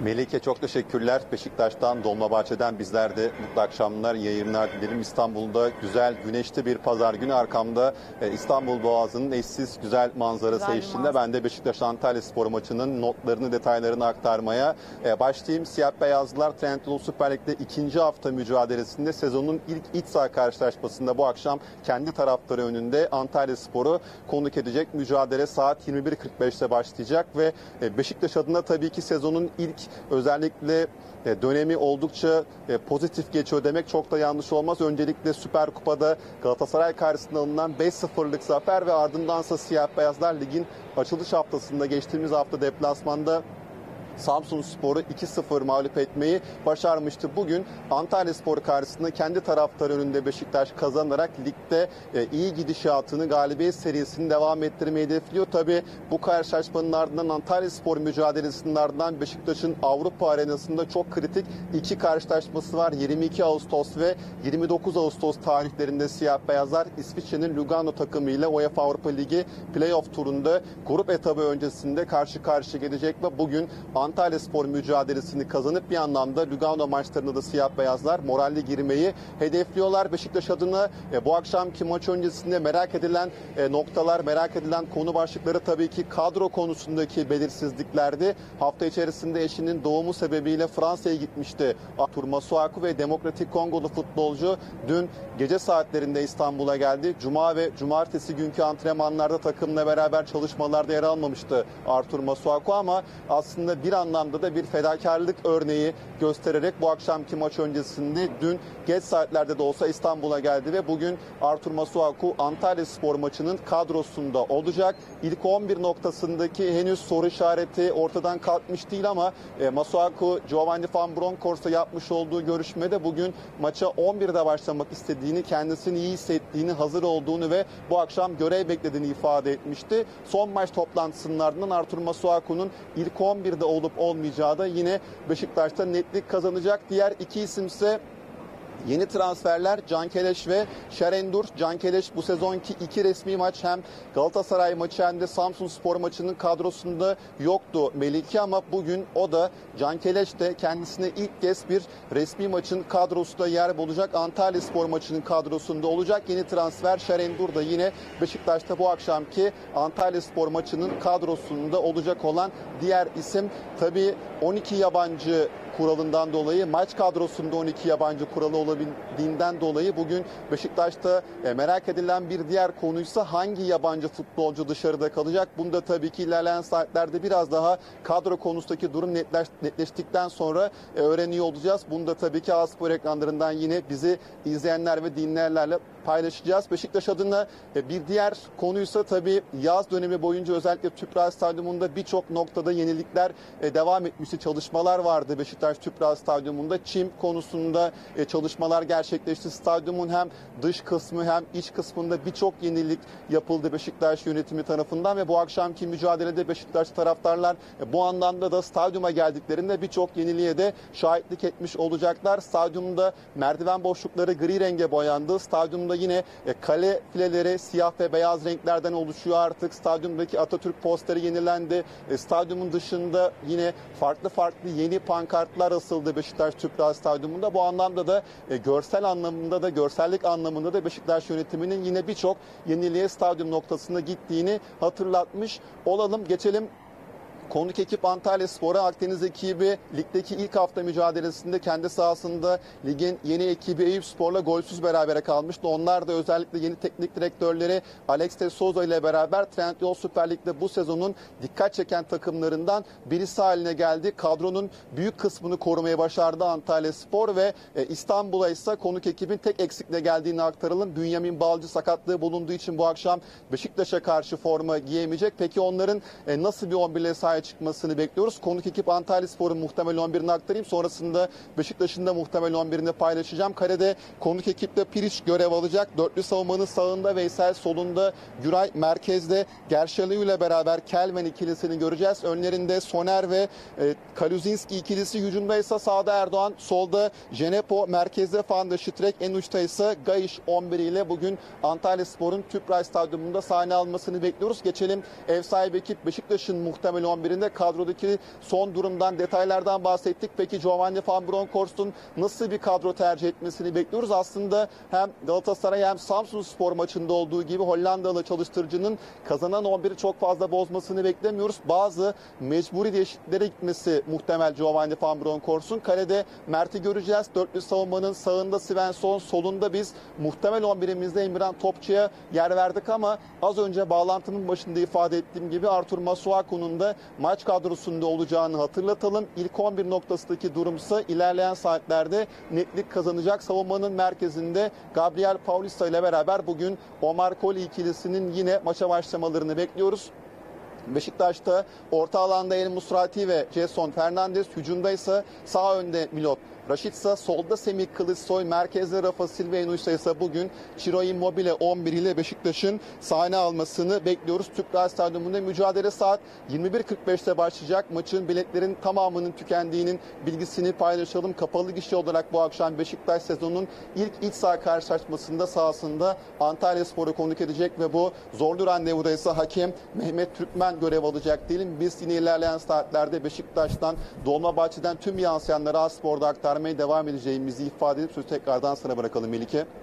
Melike çok teşekkürler. Beşiktaş'tan, Dolmabahçe'den bizler de mutlu akşamlar, yayınlar dilerim. İstanbul'da güzel, güneşli bir pazar günü arkamda İstanbul Boğazı'nın eşsiz güzel manzarası eşliğinde ben de Beşiktaş-Antalyaspor maçının notlarını, detaylarını aktarmaya başlayayım. Siyah Beyazlılar Trendyol Süper Lig'de ikinci hafta mücadelesinde sezonun ilk iç saha karşılaşmasında bu akşam kendi taraftarı önünde Antalyaspor'u konuk edecek. Mücadele saat 21.45'te başlayacak ve Beşiktaş adına tabii ki sezonun ilk özellikle dönemi oldukça pozitif geçiyor demek çok da yanlış olmaz. Öncelikle Süper Kupa'da Galatasaray karşısında alınan 5-0'lık zafer ve ardındansa Siyah Beyazlar Lig'in açılış haftasında geçtiğimiz hafta deplasmanda Samsunspor'u 2-0 mağlup etmeyi başarmıştı. Bugün Antalyaspor karşısında kendi taraftarı önünde Beşiktaş kazanarak ligde iyi gidişatını, galibiyet serisini devam ettirmeyi hedefliyor. Tabii bu karşılaşmanın ardından Antalyaspor mücadelesinin ardından Beşiktaş'ın Avrupa arenasında çok kritik iki karşılaşması var. 22 Ağustos ve 29 Ağustos tarihlerinde Siyah Beyazlar İsviçre'nin Lugano takımıyla UEFA Avrupa Ligi playoff turunda grup etabı öncesinde karşı karşıya gelecek ve bugün Antalyaspor mücadelesini kazanıp bir anlamda Lugano maçlarında da Siyah Beyazlar moralli girmeyi hedefliyorlar. Beşiktaş adına bu akşamki maç öncesinde merak edilen noktalar, merak edilen konu başlıkları tabii ki kadro konusundaki belirsizliklerdi. Hafta içerisinde eşinin doğumu sebebiyle Fransa'ya gitmişti Arthur Masuaku ve Demokratik Kongolu futbolcu dün gece saatlerinde İstanbul'a geldi. Cuma ve cumartesi günkü antrenmanlarda takımla beraber çalışmalarda yer almamıştı Arthur Masuaku ama aslında bir anlamda da bir fedakarlık örneği göstererek bu akşamki maç öncesinde dün geç saatlerde de olsa İstanbul'a geldi ve bugün Arthur Masuaku Antalyaspor maçının kadrosunda olacak. İlk 11 noktasındaki henüz soru işareti ortadan kalkmış değil ama Masuaku Giovanni Van Bronckhorst'la yapmış olduğu görüşmede bugün maça 11'de başlamak istediğini, kendisini iyi hissettiğini, hazır olduğunu ve bu akşam görev beklediğini ifade etmişti. Son maç toplantısının ardından Arthur Masuaku'nun ilk 11'de olup olmayacağı da yine Beşiktaş'ta netlik kazanacak. Diğer iki isim ise yeni transferler Can Keleş ve Şerendur. Can Keleş bu sezonki iki resmi maç hem Galatasaray maçı hem de Samsunspor maçının kadrosunda yoktu Melike ama bugün o da Can Keleş de kendisine ilk kez bir resmi maçın kadrosunda yer bulacak. Antalyaspor maçının kadrosunda olacak. Yeni transfer Şerendur da yine Beşiktaş'ta bu akşamki Antalyaspor maçının kadrosunda olacak olan diğer isim. Tabii 12 yabancı kuralından dolayı maç kadrosunda 12 yabancı kuralı olabildiğinden dolayı bugün Beşiktaş'ta merak edilen bir diğer konuysa hangi yabancı futbolcu dışarıda kalacak? Bunda tabii ki ilerleyen saatlerde biraz daha kadro konusundaki durum netleştikten sonra öğreniyor olacağız. Bunda tabii ki A-Spor ekranlarından yine bizi izleyenler ve dinleyenlerle paylaşacağız. Beşiktaş adına bir diğer konuysa tabii yaz dönemi boyunca özellikle Tüpraş Stadyumunda birçok noktada yenilikler devam etmişti. Çalışmalar vardı Beşiktaş Tüpraş Stadyumunda. Çim konusunda çalışmalar gerçekleşti. Stadyumun hem dış kısmı hem iç kısmında birçok yenilik yapıldı Beşiktaş yönetimi tarafından ve bu akşamki mücadelede Beşiktaş taraftarlar bu anlamda da stadyuma geldiklerinde birçok yeniliğe de şahitlik etmiş olacaklar. Stadyumda merdiven boşlukları gri renge boyandı. Stadyumda yine kale fileleri siyah ve beyaz renklerden oluşuyor artık. Stadyumdaki Atatürk posteri yenilendi. Stadyumun dışında yine farklı yeni pankartlar asıldı Beşiktaş Tüpraş Stadyumunda. Bu anlamda da görsel anlamında da görsellik anlamında da Beşiktaş yönetiminin yine birçok yeniliğe stadyum noktasında gittiğini hatırlatmış olalım. Geçelim konuk ekip Antalyaspor'a. Akdeniz ekibi ligdeki ilk hafta mücadelesinde kendi sahasında ligin yeni ekibi Eyüpspor'la golsüz berabere kalmıştı. Onlar da özellikle yeni teknik direktörleri Alex de Souza ile beraber Trendyol Süper Lig'de bu sezonun dikkat çeken takımlarından birisi haline geldi. Kadronun büyük kısmını korumaya başardı Antalyaspor ve İstanbul'a ise konuk ekibin tek eksikle geldiğini aktaralım. Bünyamin Balcı sakatlığı bulunduğu için bu akşam Beşiktaş'a karşı forma giyemeyecek. Peki onların nasıl bir 11'le sahaya çıkmasını bekliyoruz? Konuk ekip Antalyaspor'un muhtemel 11'ini aktarayım. Sonrasında Beşiktaş'ın da muhtemel 11'ini paylaşacağım. Kalede konuk ekipte Piriç görev alacak. Dörtlü savunmanın sağında Veysel, solunda Güray, merkezde Gerşalı ile beraber Kelvin ikilisini göreceğiz. Önlerinde Soner ve Kaluzinski ikilisi, hücumda ise sağda Erdoğan, solda Jenepo, merkezde Fanda Şitrek, en uçta ise Gayiş 11 ile bugün Antalyaspor'un Tüpraş Stadyumunda sahne almasını bekliyoruz. Geçelim ev sahibi ekip Beşiktaş'ın muhtemel 11 11'inde kadrodaki son durumdan, detaylardan bahsettik. Peki Giovanni Van Bronckhorst'un nasıl bir kadro tercih etmesini bekliyoruz? Aslında hem Galatasaray hem Samsunspor maçında olduğu gibi Hollandalı çalıştırıcının kazanan 11'i çok fazla bozmasını beklemiyoruz. Bazı mecburi değişikliklere gitmesi muhtemel Giovanni Van Bronckhorst'un. Kalede Mert'i göreceğiz. Dörtlü savunmanın sağında Svensson, solunda biz muhtemel 11'imizde Emirhan Topçu'ya yer verdik ama az önce bağlantının başında ifade ettiğim gibi Artur Masuaku'nun da maç kadrosunda olacağını hatırlatalım. İlk 11 noktasındaki durumsa ilerleyen saatlerde netlik kazanacak. Savunmanın merkezinde Gabriel Paulista ile beraber bugün Omar Colley ikilisinin yine maça başlamalarını bekliyoruz. Beşiktaş'ta orta alanda El Musrati ve Jason Fernandes, hücumda ise sağ önde Milot Rashica, solda Semih Kılıçsoy, merkezde Rafa Silva ise bugün Ciro Immobile 11 ile Beşiktaş'ın sahne almasını bekliyoruz. Tüpraş Stadyumunda mücadele saat 21.45'te başlayacak. Maçın biletlerin tamamının tükendiğinin bilgisini paylaşalım. Kapalı gişe olarak bu akşam Beşiktaş sezonun ilk iç saha karşılaşmasında sahasında Antalyaspor'u konuk edecek ve bu zorlu randevuda ise hakem Mehmet Türkmen görev alacak diyelim. Biz yine ilerleyen saatlerde Beşiktaş'tan, Dolmabahçe'den tüm yansıyanları A Spor'da aktarmaya devam edeceğimizi ifade edip sözü tekrardan sana bırakalım Melike.